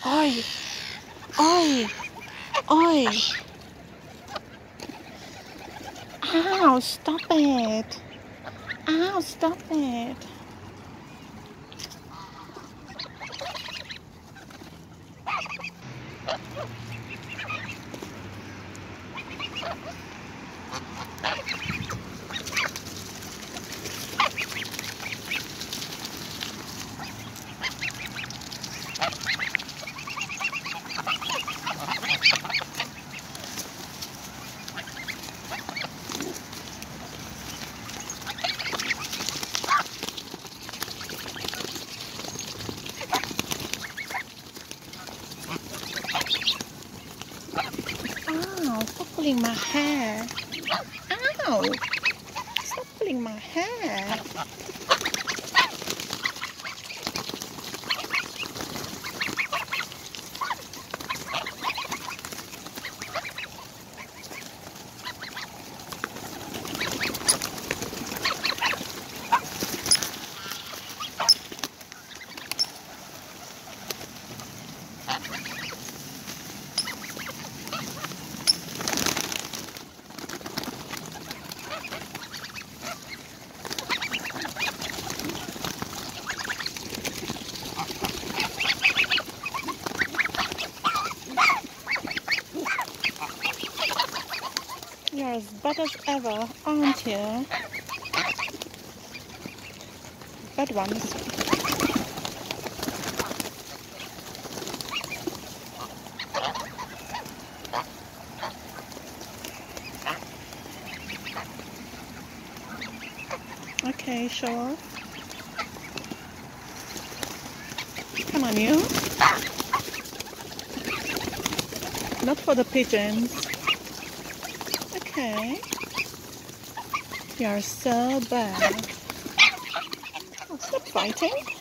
Oi! Oi! Oi! Ow, stop it! Ow, stop it! Ow, stop pulling my hair! Ow! Stop pulling my hair! You're as bad as ever, aren't you? Bad ones. Okay, sure. Come on, you. Not for the pigeons. Okay. You're so bad. Oh, stop fighting.